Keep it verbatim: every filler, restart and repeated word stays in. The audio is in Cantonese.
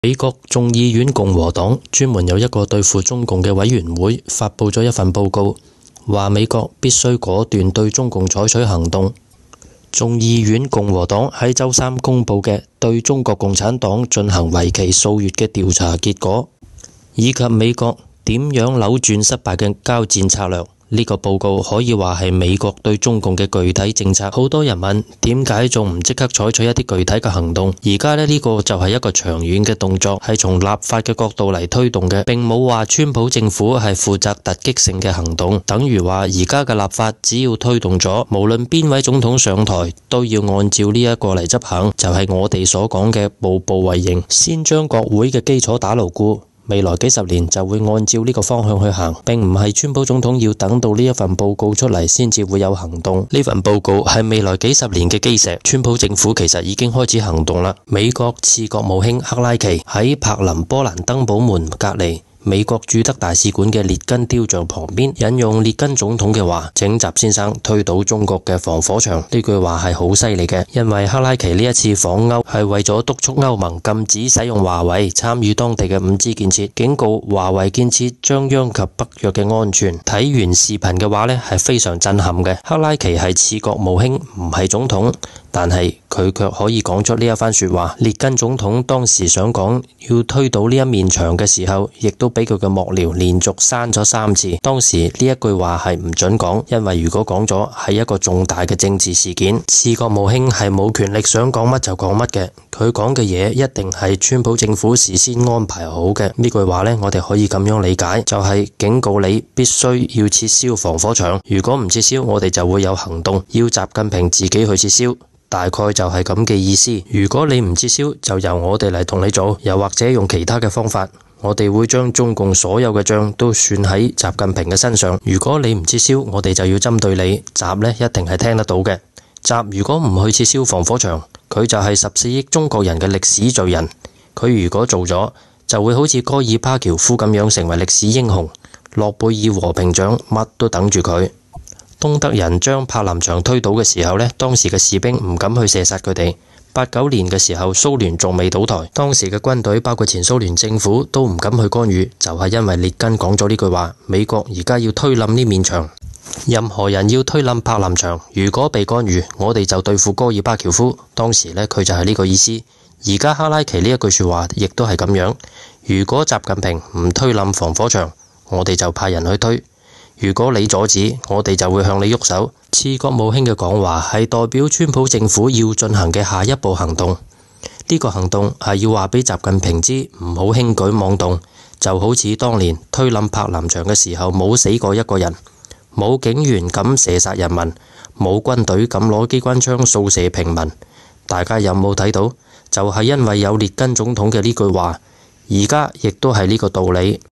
美國眾議院共和黨專門有一個對付中共嘅委員會，發佈咗一份報告，話美國必須果斷對中共採取行動。眾議院共和黨喺周三公佈嘅對中國共產黨進行為期數月嘅調查結果，以及美國點樣扭轉失敗嘅交戰策略。呢個報告可以話係美國對中共嘅具體政策。好多人問點解仲唔即刻採取一啲具體嘅行動？而家呢，呢個就係一個長遠嘅動作，係從立法嘅角度嚟推動嘅，並冇話川普政府係負責突擊性嘅行動。等於話而家嘅立法只要推動咗，無論邊位總統上台都要按照呢一個嚟執行，就係我哋所講嘅步步為營，先將國會嘅基礎打牢固。未來幾十年就會按照呢個方向去行，並唔係川普總統要等到呢一份報告出嚟先至會有行動。呢份報告係未來幾十年嘅基石，川普政府其實已經開始行動啦。美國次國務卿克拉奇喺柏林波蘭登堡門隔籬美國駐德大使館嘅列根雕像旁邊，引用列根總統嘅話，請習先生推倒中國嘅防火牆。呢句話係好犀利嘅，因為克拉奇呢一次訪歐係為咗督促歐盟禁止使用華為參與當地嘅五 G 建設，警告華為建設將殃及北約嘅安全。睇完視頻嘅話呢，係非常震撼嘅。克拉奇係次國務卿，唔係總統，但係佢卻可以講出呢一番說話。列根總統當時想講要推倒呢一面牆嘅時候，亦都俾佢嘅幕僚連續刪咗三次。當時呢一句話係唔准講，因為如果講咗係一個重大嘅政治事件。次國務卿係冇權力想講乜就講乜嘅，佢講嘅嘢一定係川普政府事先安排好嘅。呢句話呢，我哋可以咁樣理解，就係警告你必須要撤銷防火牆，如果唔撤銷，我哋就會有行動，要習近平自己去撤銷。大概就係咁嘅意思。如果你唔撤銷，就由我哋嚟同你做，又或者用其他嘅方法，我哋會將中共所有嘅賬都算喺習近平嘅身上。如果你唔撤銷，我哋就要針對你。習呢一定係聽得到嘅。習如果唔去撤銷防火牆，佢就係十四億中國人嘅歷史罪人。佢如果做咗，就會好似戈爾巴喬夫咁樣成為歷史英雄，諾貝爾和平獎乜都等住佢。東德人將柏林牆推倒嘅時候呢，當時嘅士兵唔敢去射殺佢哋。八九年嘅時候，蘇聯仲未倒台，當時嘅軍隊包括前蘇聯政府都唔敢去干預，就係因為列根講咗呢句話。美國而家要推冧呢面牆，任何人要推冧柏林牆，如果被干預，我哋就對付戈爾巴喬夫。當時呢，佢就係呢個意思。而家克拉奇呢一句說話亦都係咁樣。如果習近平唔推冧防火牆，我哋就派人去推。如果你阻止，我哋就會向你喐手。次國務卿嘅講話係代表川普政府要進行嘅下一步行動。呢個行動係要話俾習近平知，唔好輕舉妄動。就好似當年推冧柏林牆嘅時候，冇死過一個人，冇警員敢射殺人民，冇軍隊敢攞機關槍掃射平民。大家有冇睇到？就係因為有列根總統嘅呢句話，而家亦都係呢個道理。